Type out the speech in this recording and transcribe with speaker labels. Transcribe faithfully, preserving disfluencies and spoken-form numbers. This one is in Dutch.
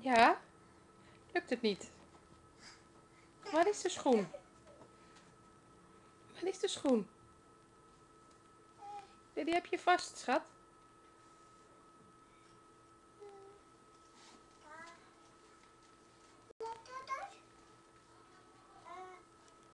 Speaker 1: Ja? Lukt het niet? Waar is de schoen? Waar is de schoen? Die heb je vast, schat.